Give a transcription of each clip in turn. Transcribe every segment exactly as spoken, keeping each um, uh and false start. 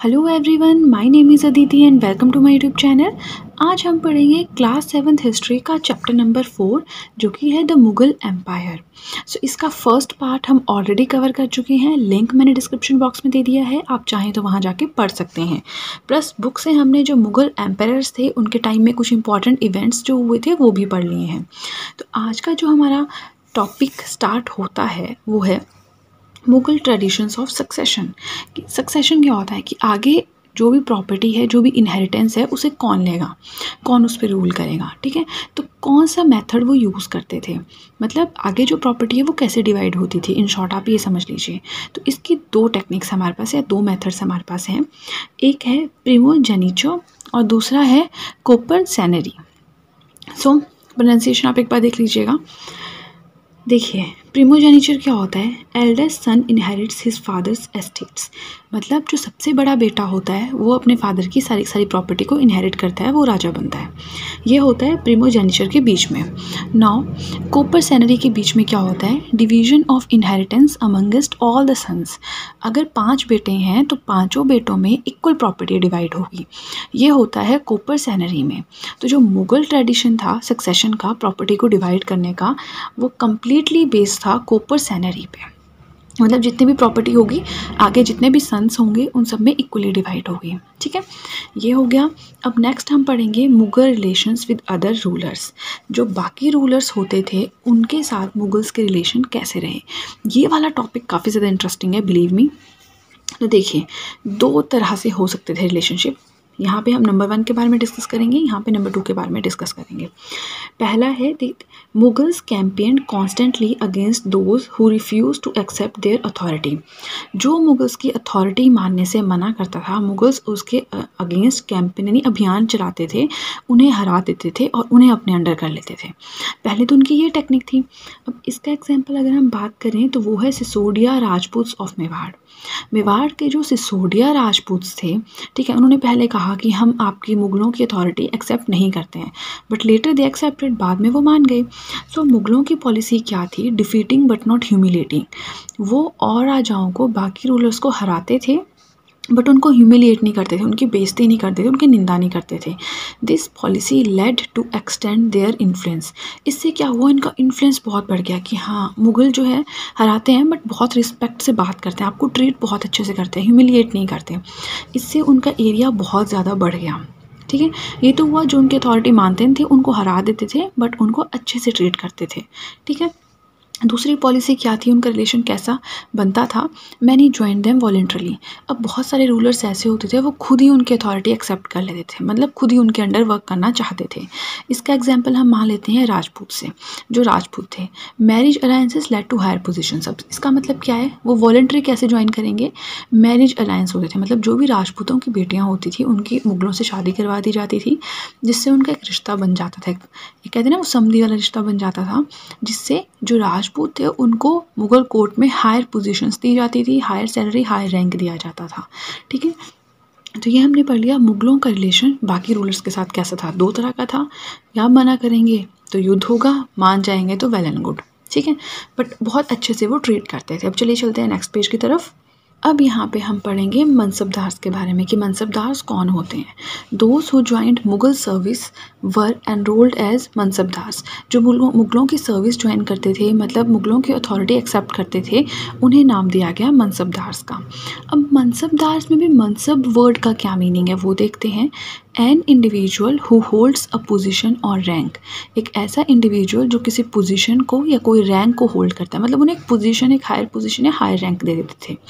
Hello everyone, my name is Aditi and welcome to my YouTube channel. आज हम पढ़ेंगे class seventh history का chapter number four, जो कि है द मुगल एम्पायर। सो इसका फर्स्ट पार्ट हम ऑलरेडी कवर कर चुके हैं। लिंक मैंने डिस्क्रिप्शन बॉक्स में दे दिया है, आप चाहें तो वहाँ जाके पढ़ सकते हैं। प्लस बुक से हमने जो मुगल एम्पायर्स थे उनके टाइम में कुछ इंपॉर्टेंट इवेंट्स जो हुए थे वो भी पढ़ लिए हैं। तो आज का जो हमारा टॉपिक स्टार्ट होता है वो है Mughal traditions of succession. Succession क्या होता है कि आगे जो भी प्रॉपर्टी है, जो भी इनहेरिटेंस है, उसे कौन लेगा, कौन उस पर रूल करेगा। ठीक है, तो कौन सा मेथड वो यूज़ करते थे, मतलब आगे जो प्रॉपर्टी है वो कैसे डिवाइड होती थी। इन शॉर्ट आप ये समझ लीजिए। तो इसकी दो टेक्निक्स हमारे पास है, दो मेथड्स हमारे पास हैं। एक है प्रिमोजेनिचो और दूसरा है कोपरसेनरी। सो प्रोनाउंसिएशन आप एक बार देख लीजिएगा। देखिए, प्रिमोजेनिचर क्या होता है? Eldest son inherits his father's estates. मतलब जो सबसे बड़ा बेटा होता है वो अपने फादर की सारी सारी प्रॉपर्टी को इनहेरिट करता है, वो राजा बनता है। ये होता है प्रिमोजेनिचर के बीच में। नाउ कोपरसेनरी के बीच में क्या होता है? Division of inheritance amongst all the sons. अगर पांच बेटे हैं तो पांचों बेटों में इक्वल प्रॉपर्टी डिवाइड होगी। ये होता है कोपरसेनरी में। तो जो मुगल ट्रेडिशन था सक्सेशन का, प्रॉपर्टी को डिवाइड करने का, वो कम्प्लीटली बेस्ड था कोपरसेनरी पे। मतलब जितनी भी प्रॉपर्टी होगी, आगे जितने भी सन्स होंगे, उन सब में इक्वली डिवाइड होगी। ठीक है, ये हो गया। अब नेक्स्ट हम पढ़ेंगे Mughal relations with other rulers. जो बाकी रूलर्स होते थे उनके साथ मुगल्स के रिलेशन कैसे रहे। ये वाला टॉपिक काफ़ी ज़्यादा इंटरेस्टिंग है, बिलीव मी। तो देखिए, दो तरह से हो सकते थे रिलेशनशिप। यहाँ पे हम नंबर वन के बारे में डिस्कस करेंगे, यहाँ पे नंबर टू के बारे में डिस्कस करेंगे। पहला है, Mughals campaign constantly against those who refuse to accept their authority. जो मुगल्स की अथॉरिटी मानने से मना करता था, मुगल्स उसके अगेंस्ट कैंपेन यानी अभियान चलाते थे, उन्हें हरा देते थे और उन्हें अपने अंडर कर लेते थे। पहले तो उनकी ये टेक्निक थी। अब इसका एग्जाम्पल अगर हम बात करें तो वो है सिसोदिया राजपूत्स ऑफ मेवाड़। मेवाड़ के जो सिसोदिया राजपूत्स थे, ठीक है, उन्होंने पहले कहा कि हम आपकी मुगलों की अथॉरिटी एक्सेप्ट नहीं करते हैं, बट लेटर दे एक्सेप्टेड। बाद में वो मान गए। सो so, मुगलों की पॉलिसी क्या थी? Defeating but not humiliating. वो और राजाओं को, बाकी रूलर्स को हराते थे, बट उनको ह्यूमिलिएट नहीं करते थे, उनकी बेइज्जती नहीं करते थे, उनकी निंदा नहीं करते थे। This policy led to extend their influence. इससे क्या हुआ? इनका इन्फ्लुएंस बहुत बढ़ गया कि हाँ, मुगल जो है हराते हैं बट बहुत रिस्पेक्ट से बात करते हैं, आपको ट्रीट बहुत अच्छे से करते हैं, ह्यूमिलिएट नहीं करते। इससे उनका एरिया बहुत ज़्यादा बढ़ गया। ठीक है, ये तो हुआ जो उनकी अथॉरिटी मानते थे, उनको हरा देते थे बट उनको अच्छे से ट्रीट करते थे। ठीक है, दूसरी पॉलिसी क्या थी? उनका रिलेशन कैसा बनता था? Many join them voluntarily. अब बहुत सारे रूलर्स ऐसे होते थे, वो खुद ही उनकी अथॉरिटी एक्सेप्ट कर लेते थे, मतलब खुद ही उनके अंडर वर्क करना चाहते थे। इसका एग्जांपल हम मान लेते हैं राजपूत से। जो राजपूत थे, marriage alliances led to higher position. अब इसका मतलब क्या है? वो वॉलेंट्री कैसे ज्वाइन करेंगे? मैरिज अलायंस होते थे, मतलब जो भी राजपूतों की बेटियाँ होती थी उनकी मुगलों से शादी करवा दी जाती थी, जिससे उनका एक रिश्ता बन जाता था। ये कहते हैं ना, वो समधी वाला रिश्ता बन जाता था, जिससे जो राजपूत थे उनको मुगल कोर्ट में हायर पोजीशंस दी जाती थी, हायर सैलरी, हायर रैंक दिया जाता था। ठीक है, तो ये हमने पढ़ लिया मुगलों का रिलेशन बाकी रूलर्स के साथ कैसा था। दो तरह का था, या मना करेंगे तो युद्ध होगा, मान जाएंगे तो वेल एंड गुड। ठीक है, बट बहुत अच्छे से वो ट्रीट करते थे। अब चलिए चलते हैं नेक्स्ट पेज की तरफ। अब यहाँ पे हम पढ़ेंगे मनसबदार्स के बारे में कि मनसबदार्स कौन होते हैं। Those who joined Mughal service were enrolled as mansabdars. जो मुगलों की सर्विस ज्वाइन करते थे, मतलब मुगलों की अथॉरिटी एक्सेप्ट करते थे, उन्हें नाम दिया गया मनसबदार्स का। अब मनसबदार्स में भी मनसब वर्ड का क्या मीनिंग है वो देखते हैं। An individual who holds a position और रैंक। एक ऐसा इंडिविजुअल जो किसी पोजीशन को या कोई रैंक को होल्ड करता है, मतलब उन्हें एक पोजीशन, एक हायर पोजीशन या हायर रैंक दे देते थे।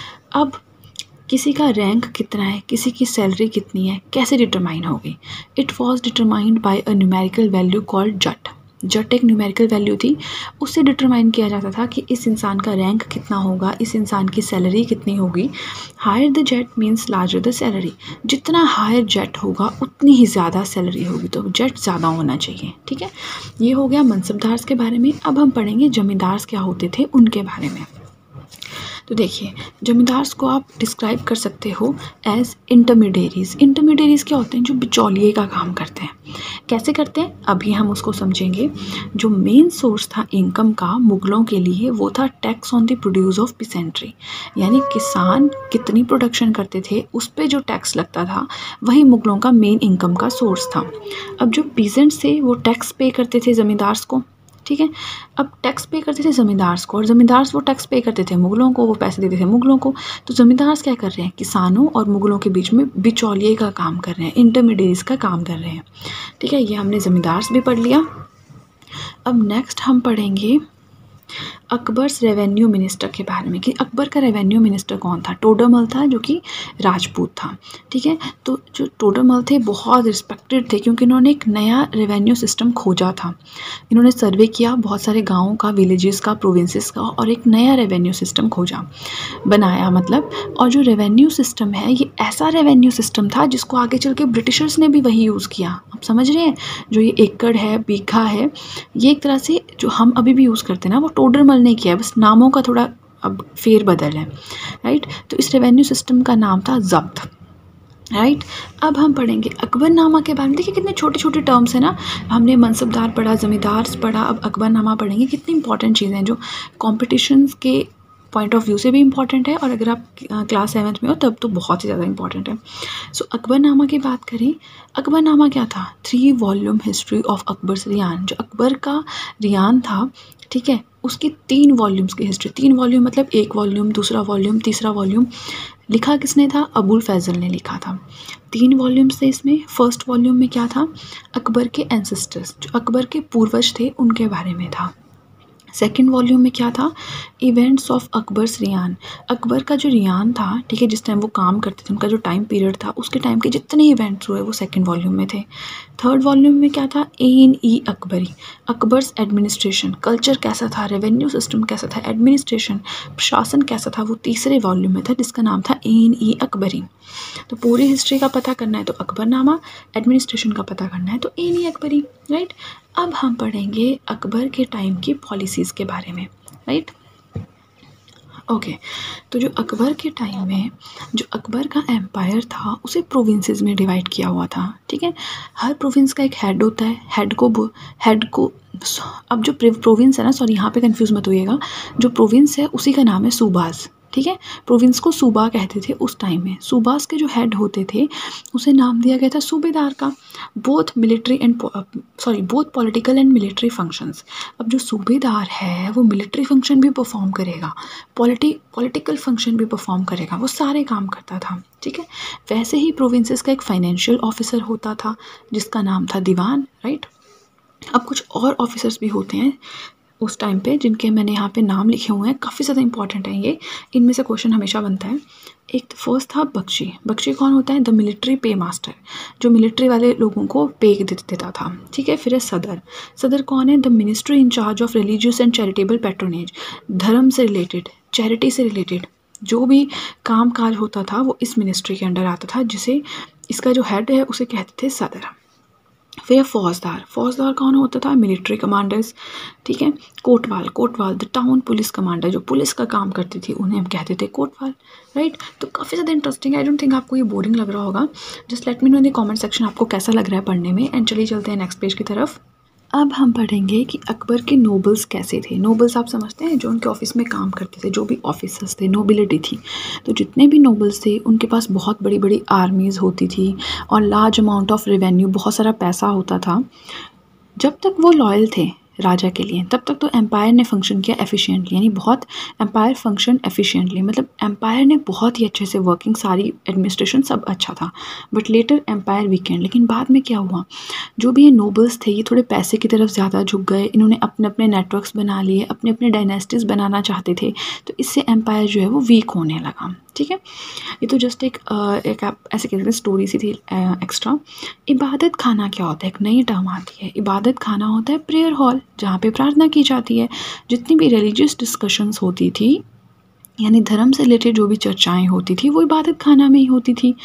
अब किसी का रैंक कितना है, किसी की सैलरी कितनी है, कैसे डिटरमाइन होगी? It was determined by a numerical value called zat. Zat एक न्यूमेरिकल वैल्यू थी, उससे डिटरमाइन किया जाता था कि इस इंसान का रैंक कितना होगा, इस इंसान की सैलरी कितनी होगी। Higher the zat means larger the salary. जितना हायर जेट होगा उतनी ही ज़्यादा सैलरी होगी, तो जेट ज़्यादा होना चाहिए। ठीक है, ये हो गया मनसबदार्स के बारे में। अब हम पढ़ेंगे जमींदार्स क्या होते थे, उनके बारे में। तो देखिए, ज़मींदार्स को आप डिस्क्राइब कर सकते हो एज इंटरमीडियरीज। इंटरमीडियरीज क्या होते हैं? जो बिचौलिए का काम करते हैं। कैसे करते हैं अभी हम उसको समझेंगे। जो मेन सोर्स था इनकम का मुगलों के लिए वो था tax on the produce of peasantry, यानी किसान कितनी प्रोडक्शन करते थे उस पर जो टैक्स लगता था वही मुगलों का मेन इनकम का सोर्स था। अब जो पीजेंट्स थे वो टैक्स पे करते थे ज़मींदार्स को, ठीक है। अब टैक्स पे करते थे ज़मींदार्स को और ज़मींदार्स वो टैक्स पे करते थे मुगलों को, वो पैसे देते थे मुगलों को। तो ज़मींदार्स क्या कर रहे हैं? किसानों और मुगलों के बीच में बिचौलिए का काम कर रहे हैं, इंटरमीडियरीज का काम कर रहे हैं, ठीक है। ये हमने ज़मींदार्स भी पढ़ लिया। अब नेक्स्ट हम पढ़ेंगे अकबर्स रेवेन्यू मिनिस्टर के बारे में कि अकबर का रेवेन्यू मिनिस्टर कौन था। टोडरमल था जो कि राजपूत था, ठीक है। तो जो टोडरमल थे बहुत रिस्पेक्टेड थे क्योंकि इन्होंने एक नया रेवेन्यू सिस्टम खोजा था। इन्होंने सर्वे किया बहुत सारे गाँवों का, विलेजेस का, प्रोविंसेस का, और एक नया रेवेन्यू सिस्टम खोजा, बनाया मतलब। और जो रेवेन्यू सिस्टम है ये ऐसा रेवेन्यू सिस्टम था जिसको आगे चल के ब्रिटिशर्स ने भी वही यूज़ किया। आप समझ रहे हैं? जो ये एकड़ है, बीघा है, ये एक तरह से जो हम अभी भी यूज़ करते हैं ना वो टोडरमल ने किया है, बस नामों का थोड़ा अब फेर बदल है, राइट। तो इस रेवेन्यू सिस्टम का नाम था जब्त, राइट। अब हम पढ़ेंगे अकबरनामा के बारे में। देखिए कितने छोटे छोटे टर्म्स हैं ना। हमने मनसबदार पढ़ा, ज़मींदार पढ़ा, अब अकबरनामा पढ़ेंगे। कितनी इंपॉर्टेंट चीज़ें हैं जो कॉम्पिटिशन्स के पॉइंट ऑफ व्यू से भी इम्पॉर्टेंट है और अगर आप क्लास सेवन्थ में हो तब तो बहुत ही ज़्यादा इंपॉर्टेंट है। सो अकबरनामा की बात करें, अकबरनामा क्या था? Three volume history of Akbar's reign. जो अकबर का रियान था, ठीक है, उसकी तीन वॉल्यूम्स की हिस्ट्री। तीन वॉल्यूम मतलब एक वॉल्यूम, दूसरा वॉल्यूम, तीसरा वॉल्यूम। लिखा किसने था? अबुल फैज़ल ने लिखा था। तीन वॉल्यूम्स थे इसमें। फर्स्ट वॉल्यूम में क्या था? अकबर के एंसेस्टर्स, जो अकबर के पूर्वज थे उनके बारे में था। सेकेंड वॉल्यूम में क्या था? Events of Akbar's reign. Akbar का जो रियान था, ठीक है, जिस टाइम वो काम करते थे, उनका जो टाइम पीरियड था उसके टाइम के जितने इवेंट्स हुए वो सेकेंड वॉल्यूम में थे। थर्ड वॉल्यूम में क्या था? Ain i Akbari, Akbar's administration, culture कैसा था, रेवेन्यू सिस्टम कैसा था, एडमिनिस्ट्रेशन, प्रशासन कैसा था, वो तीसरे वॉल्यूम में था जिसका नाम था ए एन ई अकबरी। तो पूरी हिस्ट्री का पता करना है तो अकबरनामा, एडमिनिस्ट्रेशन का पता करना है तो ए एन ई अकबरी, राइट। अब हम पढ़ेंगे अकबर के टाइम की पॉलिसीज़ के बारे में, राइट। ओके, तो जो अकबर के टाइम में जो अकबर का एम्पायर था उसे प्रोविंसेस में डिवाइड किया हुआ था, ठीक है। हर प्रोविंस का एक हेड होता है। हेड को हेड को अब जो प्रोविंस है ना, सॉरी यहाँ पे कंफ्यूज मत होइएगा, जो प्रोविंस है उसी का नाम है सूबास, ठीक है। प्रोविंस को सूबा कहते थे उस टाइम में। सूबास के जो हेड होते थे उसे नाम दिया गया था सूबेदार का। Both military and sorry both political and military functions. अब जो सूबेदार है वो मिलिट्री फंक्शन भी परफॉर्म करेगा, पॉलिटी पॉलिटिकल फंक्शन भी परफॉर्म करेगा, वो सारे काम करता था, ठीक है। वैसे ही प्रोविंसेस का एक फाइनेंशियल ऑफिसर होता था जिसका नाम था दीवान, राइट। अब कुछ और ऑफिसर्स भी होते हैं उस टाइम पे जिनके मैंने यहाँ पे नाम लिखे हुए हैं, काफ़ी ज़्यादा इंपॉर्टेंट है ये। इनमें से क्वेश्चन हमेशा बनता है। एक तो फर्स्ट था बख्शी। बख्शी कौन होता है? द मिलिट्री पे मास्टर, जो मिलिट्री वाले लोगों को पे देता था, ठीक है। फिर है सदर। सदर कौन है? The ministry in charge of religious and charitable patronage. धर्म से रिलेटेड, चैरिटी से रिलेटेड जो भी काम काज होता था वो इस मिनिस्ट्री के अंडर आता था, जिसे इसका जो हेड है उसे कहते थे सदर। फिर फौजदार। फौजदार कौन होता था? मिलिट्री कमांडर्स, ठीक है। Kotwal. Kotwal the town police commander, जो पुलिस का काम करती थी उन्हें हम कहते थे कोटवाल, राइट। तो काफ़ी ज़्यादा इंटरेस्टिंग है। आई डोंट थिंक आपको ये बोरिंग लग रहा होगा। Just let me know in the comment section आपको कैसा लग रहा है पढ़ने में। एंड चलिए चलते हैं नेक्स्ट पेज की तरफ। अब हम पढ़ेंगे कि अकबर के नोबल्स कैसे थे। नोबल्स आप समझते हैं जो उनके ऑफिस में काम करते थे, जो भी ऑफिसर्स थे, नोबिलिटी थी। तो जितने भी नोबल्स थे उनके पास बहुत बड़ी बड़ी आर्मीज़ होती थी और लार्ज अमाउंट ऑफ रेवेन्यू, बहुत सारा पैसा होता था। जब तक वो लॉयल थे राजा के लिए तब तक तो एम्पायर ने फंक्शन किया एफिशिएंटली, यानी बहुत एम्पायर फंक्शन एफिशिएंटली, मतलब एम्पायर ने बहुत ही अच्छे से वर्किंग, सारी एडमिनिस्ट्रेशन सब अच्छा था। But later empire weakened. लेकिन बाद में क्या हुआ, जो भी ये नोबल्स थे ये थोड़े पैसे की तरफ ज़्यादा झुक गए। इन्होंने अपने अपने नेटवर्क्स बना लिए, अपने अपने डायनेस्टीज़ बनाना चाहते थे, तो इससे एम्पायर जो है वो वीक होने लगा, ठीक है। ये तो जस्ट एक एक आप ऐसे कह सकते हैं स्टोरी सी थी एक्स्ट्रा। इबादत खाना क्या होता है? एक नई टर्म आती है। इबादत खाना होता है प्रेयर हॉल, जहाँ पे प्रार्थना की जाती है। जितनी भी रिलीजियस डिस्कशंस होती थी, यानी धर्म से रिलेटेड जो भी चर्चाएं होती थी वो इबादत खाना में ही होती थी।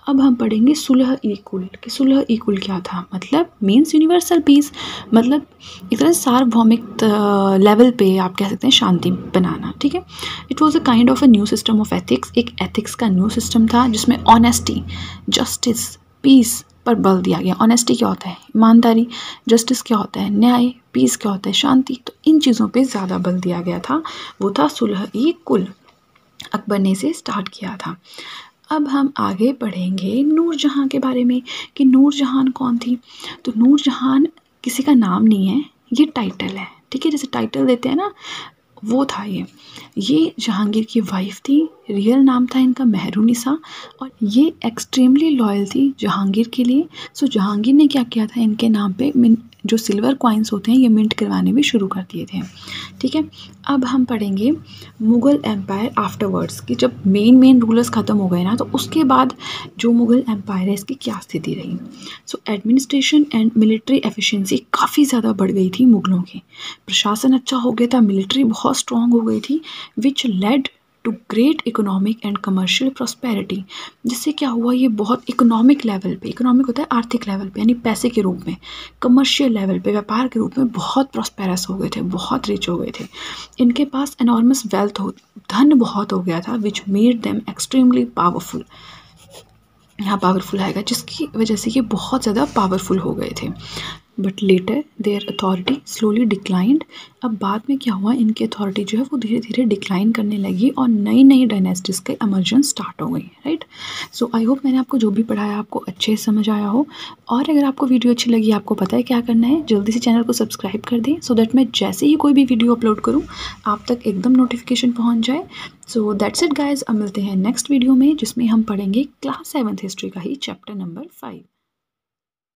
अब हम पढ़ेंगे सुलह ई कुल कि सुलह ई कुल क्या था, मतलब मीन्स यूनिवर्सल पीस, मतलब एक तरह सार्वभौमिक लेवल पे आप कह सकते हैं शांति बनाना, ठीक है। It was a kind of a new system of ethics, एक एथिक्स का न्यू सिस्टम था जिसमें ऑनेस्टी, जस्टिस, पीस पर बल दिया गया। ऑनेस्टी क्या होता है, ईमानदारी, जस्टिस क्या होता है, न्याय, पीस क्या होता है, शांति। तो इन चीज़ों पे ज़्यादा बल दिया गया था, वो था सुलह ई कुल, अकबर ने इसे स्टार्ट किया था। अब हम आगे पढ़ेंगे नूरजहाँ के बारे में कि नूरजहाँ कौन थी। तो नूरजहाँ किसी का नाम नहीं है, ये टाइटल है, ठीक है, जैसे टाइटल देते हैं ना, वो था ये ये जहांगीर की वाइफ थी। रियल नाम था इनका मेहरुनिसा, और ये एक्सट्रीमली लॉयल थी जहांगीर के लिए। सो जहांगीर ने क्या किया था, इनके नाम पे मिन जो सिल्वर कॉइन्स होते हैं ये मिंट करवाने भी शुरू कर दिए थे, ठीक है। अब हम पढ़ेंगे मुग़ल एम्पायर आफ्टरवर्ड्स कि जब मेन मेन रूलर्स ख़त्म हो गए ना, तो उसके बाद जो मुग़ल एम्पायर है इसकी क्या स्थिति रही। So administration and military efficiency काफ़ी ज़्यादा बढ़ गई थी मुग़लों की, प्रशासन अच्छा हो गया था, मिलिट्री बहुत स्ट्रॉन्ग हो गई थी, which led to great economic and commercial prosperity. जिससे क्या हुआ, ये बहुत इकोनॉमिक लेवल पे, इकोनॉमिक होता है आर्थिक लेवल पे यानी पैसे के रूप में, कमर्शियल लेवल पे व्यापार के रूप में बहुत प्रॉस्पेरस हो गए थे, बहुत रिच हो गए थे। इनके पास एनॉर्मस वेल्थ हो, धन बहुत हो गया था, which made them extremely powerful. यहाँ पावरफुल आएगा, जिसकी वजह से ये बहुत ज़्यादा पावरफुल हो गए थे। But later their authority slowly declined. अब बाद में क्या हुआ, इनकी अथॉरिटी जो है वो धीरे धीरे डिक्लाइन करने लगी और नई नई डायनेस्टीज का एमर्जेंस स्टार्ट हो गई, राइट। सो आई होप मैंने आपको जो भी पढ़ाया आपको अच्छे से समझ आया हो, और अगर आपको वीडियो अच्छी लगी, आपको पता है क्या करना है, जल्दी से चैनल को सब्सक्राइब कर दें, सो दैट मैं जैसे ही कोई भी वीडियो अपलोड करूँ आप तक एकदम नोटिफिकेशन पहुँच जाए। सो दैट्स इट गाइज, अब मिलते हैं नेक्स्ट वीडियो में जिसमें हम पढ़ेंगे क्लास सेवन्थ हिस्ट्री का ही चैप्टर नंबर फाइव।